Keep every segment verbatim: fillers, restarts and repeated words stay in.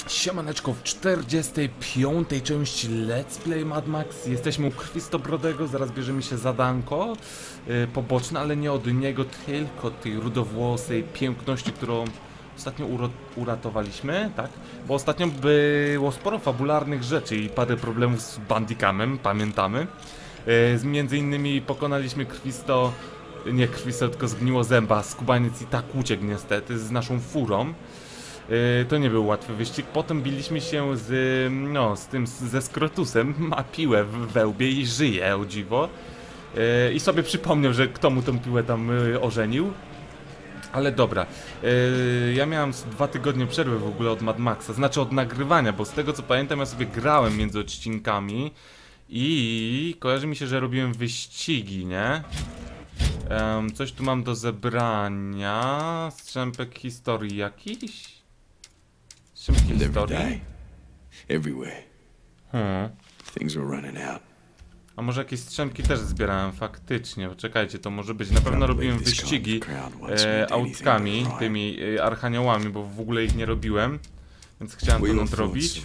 Siemaneczko, w czterdziestej piątej części Let's Play Mad Max jesteśmy u Krwistobrodego, zaraz bierzemy się zadanko yy, poboczne, ale nie od niego, tylko tej rudowłosej piękności, którą ostatnio uratowaliśmy, tak? Bo ostatnio było sporo fabularnych rzeczy i parę problemów z Bandicamem, pamiętamy. Yy, między innymi pokonaliśmy Krwisto, nie Krwisto, tylko Zgniłozęba, skubaniec i tak uciekł niestety z naszą furą. Yy, to nie był łatwy wyścig. Potem biliśmy się z, no, z tym, ze Skrotusem. Ma piłę w wełbie i żyje, o dziwo. Yy, I sobie przypomniał, że kto mu tą piłę tam yy, ożenił. Ale dobra. Yy, ja miałem dwa tygodnie przerwy w ogóle od Mad Maxa. Znaczy od nagrywania, bo z tego co pamiętam ja sobie grałem między odcinkami. I kojarzy mi się, że robiłem wyścigi, nie? Um, coś tu mam do zebrania. Strzępek historii jakiś? Historii? Everywhere. Hmm. Things are running out. A może jakieś strzępki też zbierałem faktycznie, poczekajcie, to może być. Na pewno robiłem wyścigi e, autkami, tymi e, archaniołami, bo w ogóle ich nie robiłem, więc chciałem to nadrobić.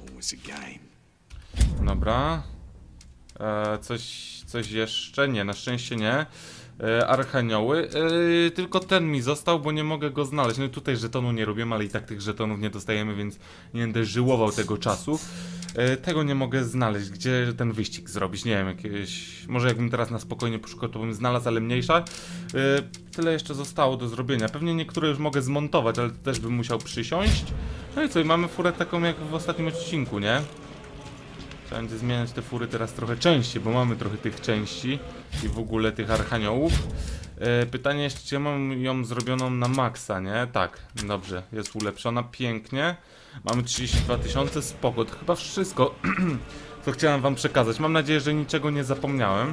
Dobra. E, coś, coś jeszcze? Nie, na szczęście nie. E, archanioły, e, tylko ten mi został, bo nie mogę go znaleźć. No tutaj żetonu nie robię, ale i tak tych żetonów nie dostajemy, więc nie będę żyłował tego czasu. E, tego nie mogę znaleźć, gdzie ten wyścig zrobić, nie wiem, jakieś... Może jakbym teraz na spokojnie poszukał, to bym znalazł, ale mniejsza. E, tyle jeszcze zostało do zrobienia. Pewnie niektóre już mogę zmontować, ale to też bym musiał przysiąść. No i co, i mamy furę taką jak w ostatnim odcinku, nie? Trzeba będzie zmieniać te fury teraz trochę częściej, bo mamy trochę tych części i w ogóle tych archaniołów. E, pytanie jeszcze, czy ja mam ją zrobioną na maksa, nie? Tak, dobrze, jest ulepszona, pięknie. Mamy trzydzieści dwa tysiące, spoko, to chyba wszystko, co chciałem wam przekazać. Mam nadzieję, że niczego nie zapomniałem.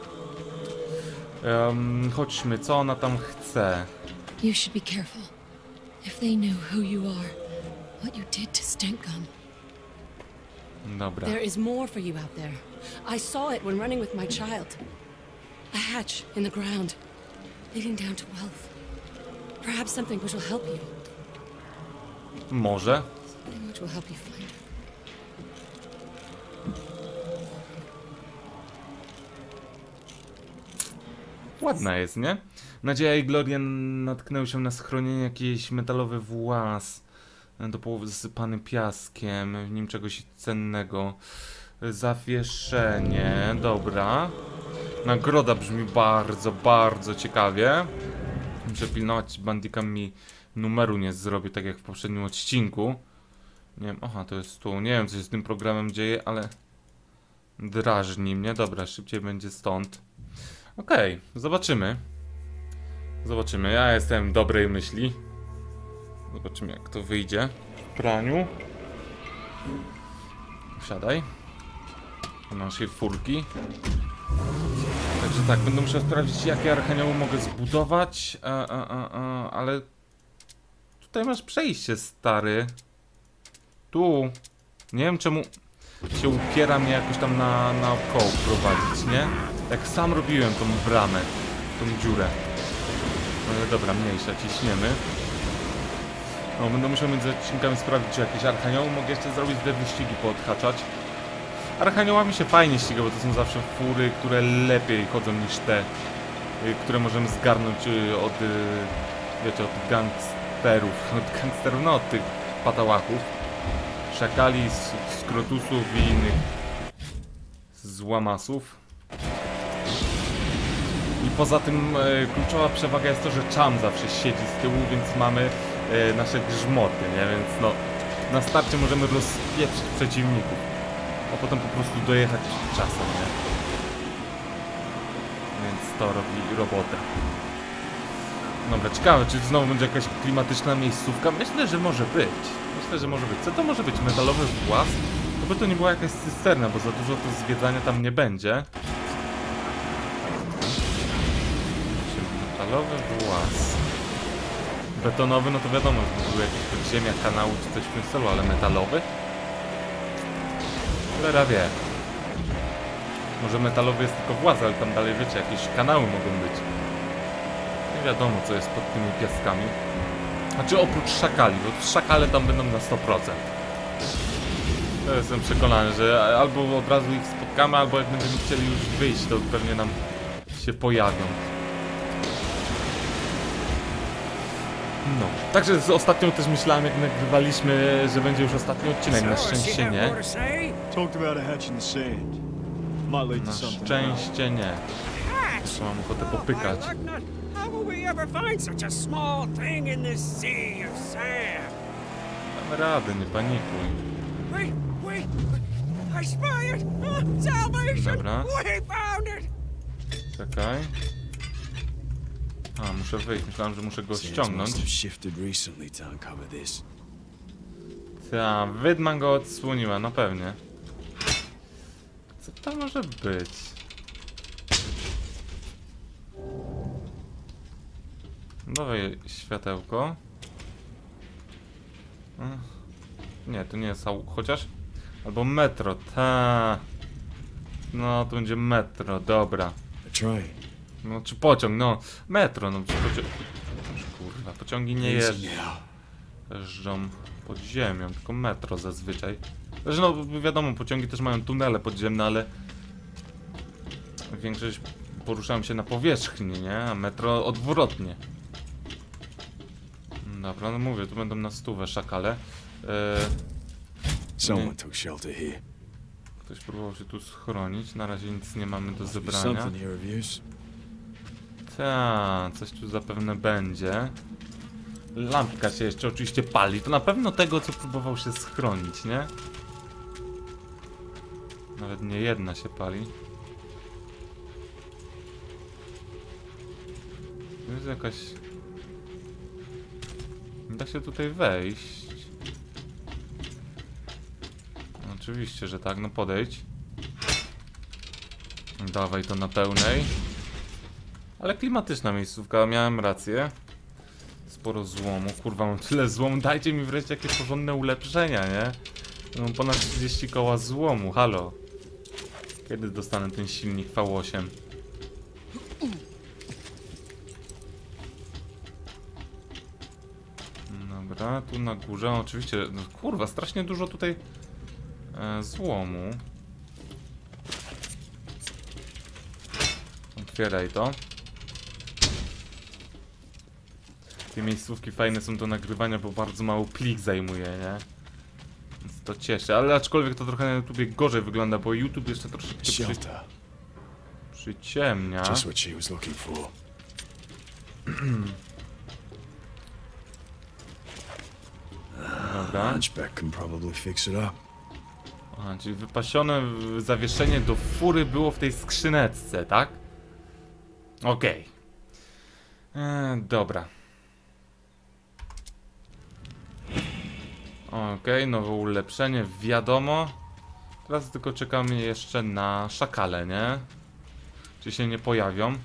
Um, chodźmy, co ona tam chce? You should be careful. If they knew who you are, what you did to Stengun. Dobra. There is more for you out there. I saw it when running with my child. A hatch in the ground, leading down to wealth. Perhaps something which will help you. Może. Something which will help you find it. Ładna jest, nie? Nadzieja i Gloria natknęły się na schronienie jakiś metalowy włas. Do połowy zasypany piaskiem, w nim czegoś cennego. Zawieszenie, dobra. Nagroda brzmi bardzo, bardzo ciekawie. Muszę pilnować, Bandicam mi numeru nie zrobi, tak jak w poprzednim odcinku. Nie wiem, aha, to jest tu. Nie wiem, co się z tym programem dzieje, ale drażni mnie. Dobra, szybciej będzie stąd. Okej, okay, zobaczymy. Zobaczymy, ja jestem dobrej myśli. Zobaczymy, jak to wyjdzie w praniu. Wsiadaj do naszej furki. Także tak, będę musiał sprawdzić, jakie archanioły mogę zbudować. A, a, a, a, ale tutaj masz przejście, stary. Tu. Nie wiem, czemu się upiera mnie jakoś tam na, na około prowadzić, nie? Jak sam robiłem tą bramę, tą dziurę. Ale dobra, mniejsza, ciśniemy. No, będę musiał między odcinkami sprawdzić, czy jakieś archanioły mogę jeszcze zrobić, te wyścigi poodhaczać. Archaniołami się fajnie ściga, bo to są zawsze fury, które lepiej chodzą niż te, które możemy zgarnąć od, wiecie, od gangsterów, od gangsterów, no od tych patałachów, szakali, skrotusów i innych złamasów. I poza tym e, kluczowa przewaga jest to, że Cham zawsze siedzi z tyłu, więc mamy e, nasze grzmoty, nie? Więc no, na starcie możemy rozpieprzyć przeciwników, a potem po prostu dojechać przed czasem, nie? Więc to robi robotę. Dobra, ciekawe, czy znowu będzie jakaś klimatyczna miejscówka? Myślę, że może być. Myślę, że może być. Co to może być? Metalowy włas? No bo to nie była jakaś cysterna, bo za dużo to zwiedzania tam nie będzie. Metalowy włas. Betonowy, no to wiadomo, że był jakiś podziemia, kanału czy coś w tym stylu, ale metalowy? Cholera wie. Może metalowy jest tylko włas, ale tam dalej, wiecie, jakieś kanały mogą być. Nie wiadomo, co jest pod tymi piaskami. Znaczy oprócz szakali, bo szakale tam będą na sto procent. To jestem przekonany, że albo od razu ich spotkamy, albo jak będziemy chcieli już wyjść, to pewnie nam się pojawią. No, także z ostatnią też myślałem, jak nagrywaliśmy, że będzie już ostatni odcinek, na szczęście nie. Talked about a hatch in the sand. Might lead to Na something. szczęście nie. Jeszcze mam ochotę popykać. How will we ever find such a small thing in this sea of sand? Damy radę, nie panikuj. Wait, wait! I spy it! Ah, salvation! Dobra. We found it! Czekaj. A, muszę wyjść. Myślałem, że muszę go Sands ściągnąć. must have shifted recently to uncover this. Ta, wydma go odsłoniła, no pewnie. Co to może być? Dawaj światełko. Mm. Nie, to nie jest au... chociaż? Albo metro, ta. No, to będzie metro, dobra. A train. No, czy pociąg, no. Metro, no, czy pociąg... Kurwa, pociągi nie Easy jeżdżą. now. Jeżdżą pod ziemią, tylko metro zazwyczaj. Znaczy, no, wiadomo, pociągi też mają tunele podziemne, ale... Większość poruszają się na powierzchni, nie? A metro odwrotnie. Dobra, no mówię, tu będą na stówę szakale. Eee, Someone took shelter here. ktoś próbował się tu schronić, na razie nic nie mamy do Must be zebrania. something here of use. Ta, coś tu zapewne będzie. Lampka się jeszcze oczywiście pali, to na pewno tego, co próbował się schronić, nie? Nawet nie jedna się pali. To jest jakaś... Nie da się tutaj wejść. Oczywiście, że tak, no podejdź. Dawaj to na pełnej. Ale klimatyczna miejscówka, miałem rację. Sporo złomu, kurwa mam tyle złomu, dajcie mi wreszcie jakieś porządne ulepszenia, nie? Mam ponad trzydzieści koła złomu, halo. Kiedy dostanę ten silnik V osiem? Dobra, tu na górze, oczywiście, no, kurwa, strasznie dużo tutaj e, złomu. Otwieraj to. Te miejscówki fajne są do nagrywania, bo bardzo mało plik zajmuje, nie? Więc to cieszy, ale aczkolwiek to trochę na YouTubie gorzej wygląda, bo YouTube jeszcze troszeczkę przy, Shelter. przyciemnia. Just what she was looking for. Dobra. Hunchback can probably fix it up. Aha, czyli wypasione zawieszenie do fury było w tej skrzyneczce, tak? Okej. Okay. Eee, dobra. Okej, okay, nowe ulepszenie, wiadomo. Teraz tylko czekamy jeszcze na szakale, nie? Czy się nie pojawią?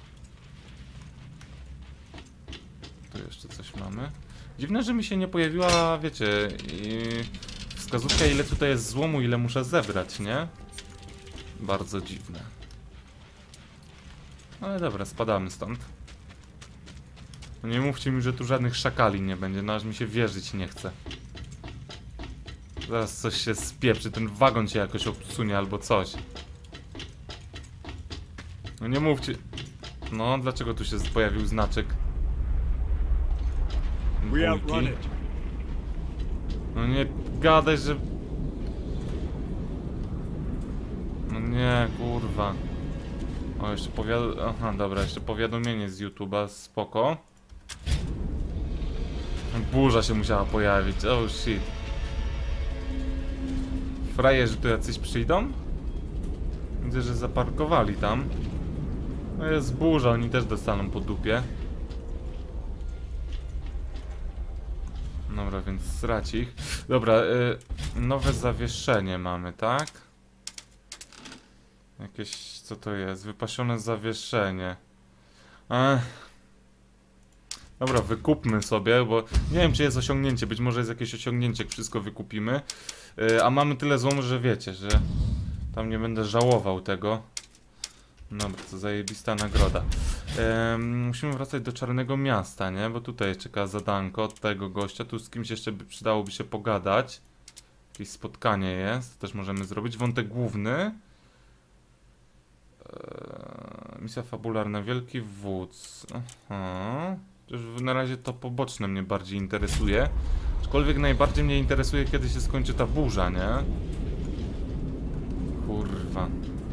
Tu jeszcze coś mamy. Dziwne, że mi się nie pojawiła, wiecie, i wskazówka, ile tutaj jest złomu, ile muszę zebrać, nie? Bardzo dziwne. Ale dobra, spadamy stąd. No nie mówcie mi, że tu żadnych szakali nie będzie, no aż mi się wierzyć nie chce. Zaraz coś się spieprzy, ten wagon się jakoś obsunie albo coś. No nie mówcie... No, dlaczego tu się pojawił znaczek? We outrun Bójki. it. No nie gadaj, że... No nie, kurwa. O, jeszcze powiad... Aha, dobra, jeszcze powiadomienie z YouTube'a, spoko. Burza się musiała pojawić, oh shit. Frajerzy tu jacyś przyjdą? Widzę, że zaparkowali tam. No jest burza, oni też dostaną po dupie. Dobra, więc srać ich. Dobra, y, nowe zawieszenie mamy, tak? Jakieś, co to jest? Wypasione zawieszenie. Ech. Dobra, wykupmy sobie, bo nie wiem, czy jest osiągnięcie. Być może jest jakieś osiągnięcie, jak wszystko wykupimy. Yy, a mamy tyle złomu, że wiecie, że tam nie będę żałował tego. Dobra, to zajebista nagroda. Yy, musimy wracać do Czarnego Miasta, nie? Bo tutaj czeka zadanko od tego gościa. Tu z kimś jeszcze by, przydałoby się pogadać. Jakieś spotkanie jest, też możemy zrobić. Wątek główny. Eee, misja fabularna, Wielki Wódz. Aha. Już na razie to poboczne mnie bardziej interesuje. Aczkolwiek najbardziej mnie interesuje, kiedy się skończy ta burza, nie? Kurwa.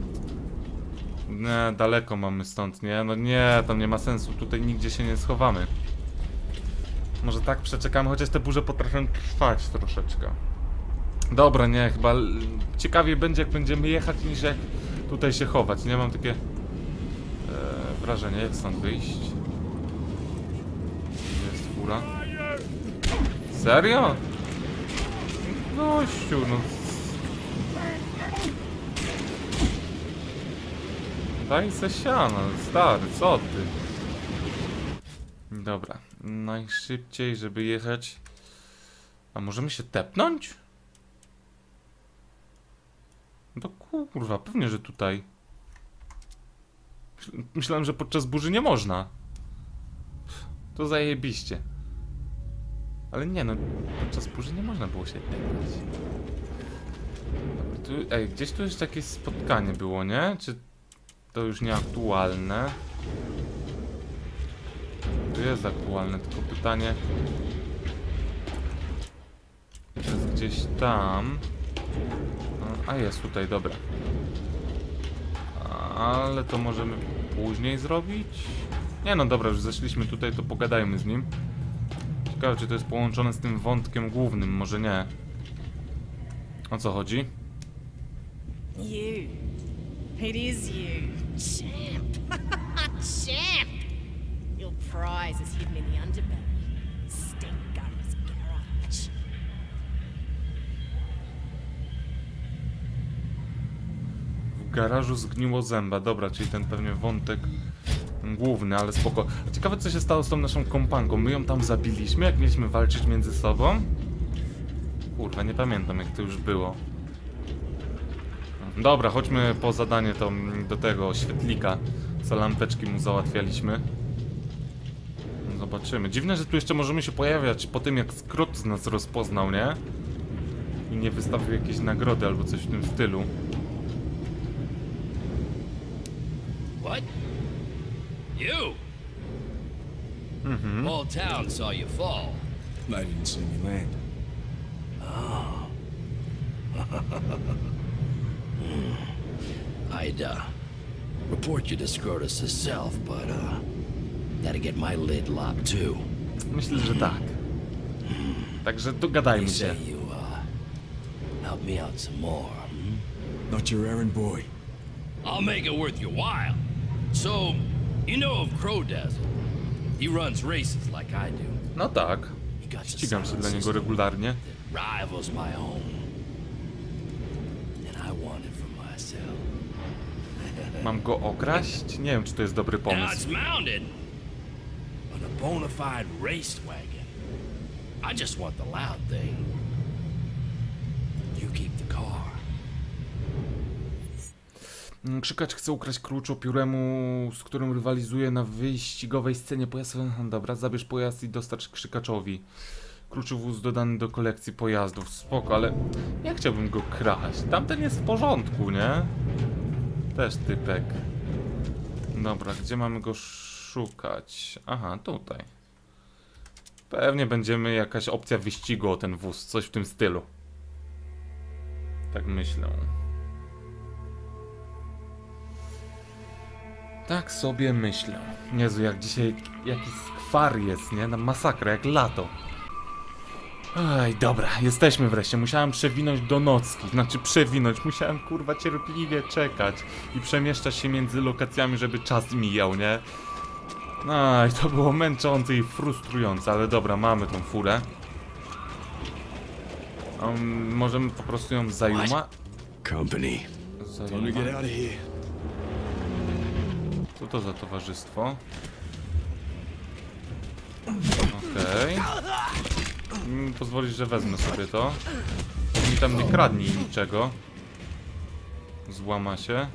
Nie, daleko mamy stąd, nie? No nie, tam nie ma sensu, tutaj nigdzie się nie schowamy. Może tak przeczekamy, chociaż te burze potrafią trwać troszeczkę. Dobra, nie, chyba ciekawiej będzie, jak będziemy jechać, niż jak tutaj się chować. Nie mam takie e, wrażenie, jak stąd wyjść. Gdzie jest fura? Serio? Gościu, no. Daj se siana, stary, co ty? Dobra, najszybciej, żeby jechać. A możemy się tepnąć? No kurwa, pewnie, że tutaj. Myślałem, że podczas burzy nie można. To zajebiście. Ale nie no, podczas burzy nie można było się tepnąć. Tu, ej, gdzieś tu jeszcze jakieś spotkanie było, nie? Czy to już nieaktualne? To jest aktualne, tylko pytanie... To jest gdzieś tam... A jest tutaj, dobra. Ale to możemy później zrobić? Nie no dobra, już zeszliśmy tutaj, to pogadajmy z nim. Ciekawe, czy to jest połączone z tym wątkiem głównym, może nie. O co chodzi? You. It is you. Champ. Champ. Your prize is hidden in the underbelly. Stinkgun's garage. W garażu zgniło zęba. Dobra, czyli ten pewnie wątek główny, ale spoko. Ciekawe, co się stało z tą naszą kompanką. My ją tam zabiliśmy, jak mieliśmy walczyć między sobą? Kurwa, nie pamiętam, jak to już było. Dobra, chodźmy po zadanie to, do tego świetlika, co lampeczki mu załatwialiśmy. Zobaczymy. Dziwne, że tu jeszcze możemy się pojawiać po tym, jak Skrót z nas rozpoznał, nie? I nie wystawił jakiejś nagrody albo coś w tym stylu. What? You? Mhm. Whole town saw you fall. I didn't see me land. I'd, uh, report you to Scrotus herself, but, uh, gotta get my lid locked too. Myślę, że tak. Także dogadajmy You się. say you, uh, help me out some more, hmm? Not your errand boy. I'll make it worth your while. So, you know of Crowdazzle. He runs races like I do. No tak. He got a Ścigam się silent dla niego system regularnie. that rivals my own. And I want it for myself. Mam go okraść? Nie wiem, czy to jest dobry Now it's pomysł. mounted on a bona fide race wagon. I just want the loud thing. You keep the car. Krzykacz chce ukraść klucz Opióremu, z którym rywalizuje na wyścigowej scenie pojazdu. Dobra, zabierz pojazd i dostarcz Krzykaczowi. Kluczy wóz dodany do kolekcji pojazdów. Spoko, ale ja chciałbym go kraść. Tamten jest w porządku, nie? Też typek. Dobra, gdzie mamy go szukać? Aha, tutaj. Pewnie będziemy jakaś opcja wyścigu o ten wóz, coś w tym stylu. Tak myślę. Tak sobie myślę. Jezu, jak dzisiaj jakiś skwar jest, nie? Na masakra, jak lato. Ej, dobra, jesteśmy wreszcie. Musiałem przewinąć do nocki. Znaczy przewinąć. Musiałem, kurwa, cierpliwie czekać i przemieszczać się między lokacjami, żeby czas mijał, nie? Aj, to było męczące i frustrujące, ale dobra, mamy tą furę. Um, możemy po prostu ją zajuma... Company. Time to get out of here. Co to za towarzystwo? Okej. Okay. Pozwolisz, że wezmę sobie to. Mi tam nie kradnij niczego. Złama się.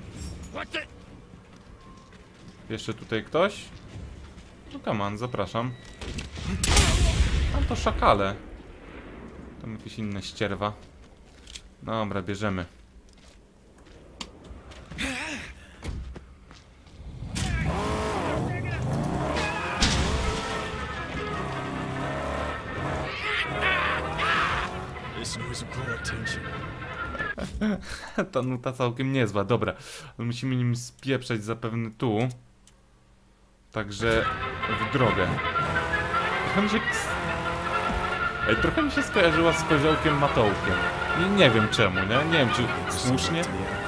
Jeszcze tutaj ktoś? No come on, zapraszam. Tam to szakale. Tam jakieś inne ścierwa. Dobra, bierzemy. This noise will call attention. Ta nuta całkiem niezła, dobra. Musimy nim spieprzeć zapewne tu. Także w drogę. Trochę mi się... Ej, trochę mi się skojarzyła z koziołkiem Matołkiem. I nie wiem czemu, nie? Nie wiem czy słusznie.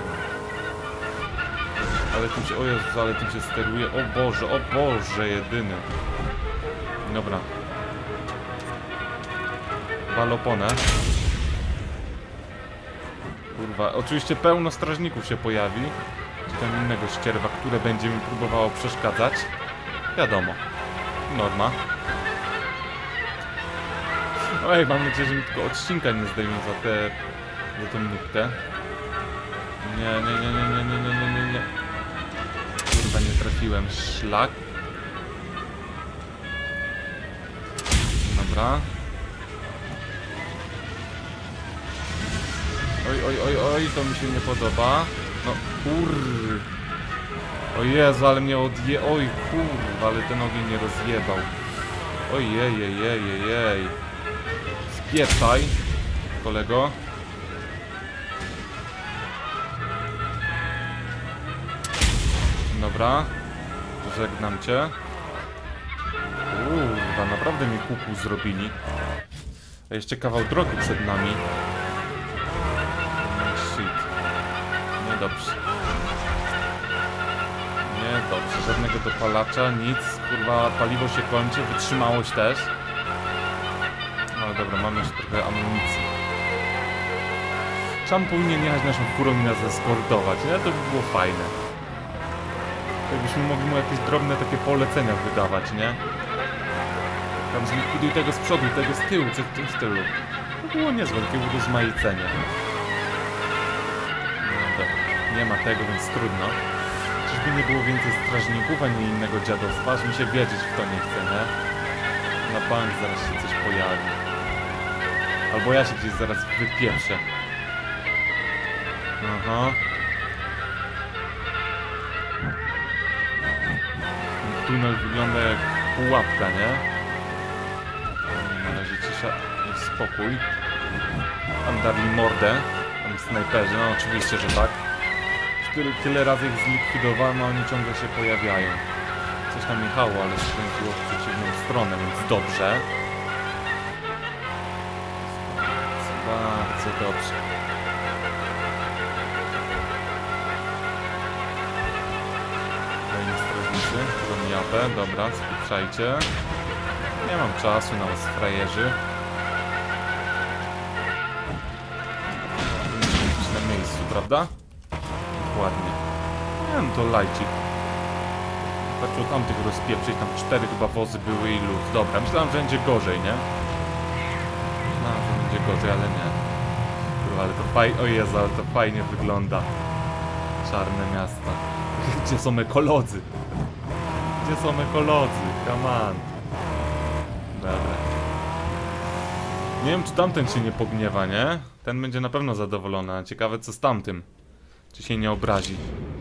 Ale tym się... O Jezu, ale tym się steruje. O Boże, o Boże, jedyny. Dobra. Waloponę. Kurwa, oczywiście pełno strażników się pojawi. Czy tam innego ścierwa, które będzie mi próbowało przeszkadzać. Wiadomo. Norma. Oj, mam nadzieję, że mi tylko odcinka nie zdejmą za tę... za tą nutkę. Nie, nie, nie, nie, nie, nie, nie, nie, nie. Kurwa, nie trafiłem. Szlak. Dobra. Oj, oj, oj, oj, to mi się nie podoba. No, kur... O Jezu, ale mnie odje... Oj, kurwa, ale ten ogień nie rozjebał. Ojej, jej, jej, jej, jej. Spieprzaj, kolego. Dobra. Żegnam cię. Kurwa, naprawdę mi kuku zrobili. A jeszcze kawał drogi przed nami. Shit. Niedobrze. Niedobrze. Żadnego dopalacza, nic. Kurwa, paliwo się kończy, wytrzymałość też. No dobra, mamy jeszcze trochę amunicji. Sam powinien jechać naszą furą i nas eskortować, nie? To by było fajne. Jakbyśmy mogli mu jakieś drobne takie polecenia wydawać, nie? Tam zlikwiduj tego z przodu, tego z tyłu, coś w tym stylu. To było niezłe, takie urozmaicenie. No dobra, nie ma tego, więc trudno. Czyżby nie było więcej strażników, a nie innego dziadostwa? Aż mi się wierzyć w to nie chce, nie? Na bank zaraz się coś pojawi. Albo ja się gdzieś zaraz wypieprzę. Aha. Ten tunel wygląda jak pułapka, nie? Na razie cisza i spokój. Tam dali mordę. Tam snajperzy, no oczywiście, że tak. Tyle, tyle razy ich zlikwidowano, oni ciągle się pojawiają. Coś tam jechało, ale skręciło w przeciwną stronę, więc dobrze. Bardzo dobrze. Kolejni strażnicy, zapę, dobra, spieprzajcie. Nie mam czasu na was, frajerzy. Musimy być na miejscu, prawda? Dokładnie. Nie wiem, to lajcik. Wystarczyło tamtych rozpieprzyć, tam cztery chyba wozy były i luz. Dobra, myślałem, że będzie gorzej, nie? Myślałem, że będzie gorzej, ale nie. Kurwa, ale to fajnie, o Jezu, ale to fajnie wygląda. Czarne miasta. Gdzie są ekolodzy? Gdzie są ekolodzy? Come on. Dobra. Nie wiem, czy tamten się nie pogniewa, nie? Ten będzie na pewno zadowolony. Ciekawe, co z tamtym. Czy się nie obrazi.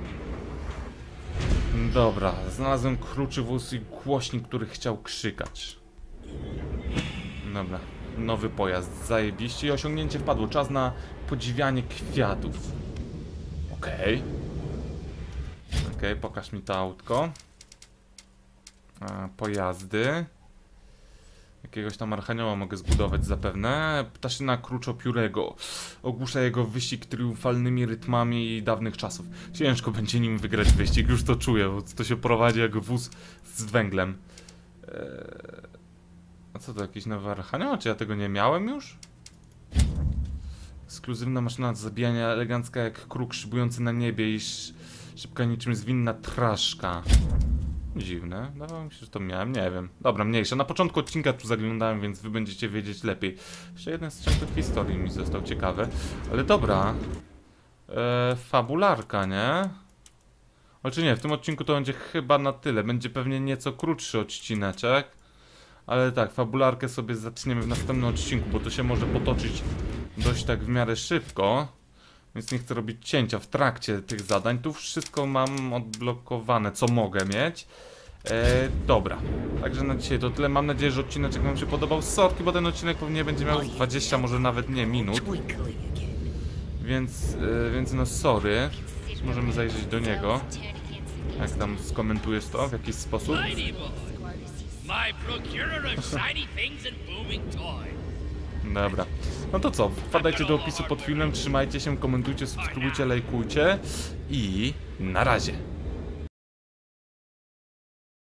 Dobra, znalazłem kruczy wóz i głośnik, który chciał krzykać. Dobra, nowy pojazd, zajebiście i osiągnięcie wpadło. Czas na podziwianie kwiatów. Okej. Okay. Okej, okay, pokaż mi to autko. A, pojazdy. Jakiegoś tam archanioła mogę zbudować zapewne. Ptaszyna kruczopiórego. Ogłusza jego wyścig triumfalnymi rytmami dawnych czasów. Ciężko będzie nim wygrać wyścig, już to czuję, bo to się prowadzi jak wóz z węglem. Eee... A co to, jakiś nowy archanioł? Czy ja tego nie miałem już? Ekskluzywna maszyna do zabijania, elegancka jak kruk szybujący na niebie i sz... szybka niczym zwinna traszka. Dziwne, wydawało mi się, że to miałem, nie wiem. Dobra, mniejsza. Na początku odcinka tu zaglądałem, więc wy będziecie wiedzieć lepiej. Jeszcze jeden z częstych historii mi został ciekawy. Ale dobra. Eee, fabularka, nie? O czy nie, w tym odcinku to będzie chyba na tyle. Będzie pewnie nieco krótszy odcineczek. Ale tak, fabularkę sobie zaczniemy w następnym odcinku, bo to się może potoczyć dość tak w miarę szybko, więc nie chcę robić cięcia w trakcie tych zadań. Tu wszystko mam odblokowane, co mogę mieć. E, dobra, także na dzisiaj to tyle. Mam nadzieję, że odcinek wam się podobał. Sorki, bo ten odcinek pewnie będzie miał dwadzieścia, może nawet nie minut. Więc, e, więc no sorry. Możemy zajrzeć do niego. Jak tam skomentujesz to w jakiś sposób? Mighty boy. My procurer of shiny things and booming toys. Dobra. No to co? Wpadajcie do opisu pod filmem, trzymajcie się, komentujcie, subskrybujcie, lajkujcie i na razie.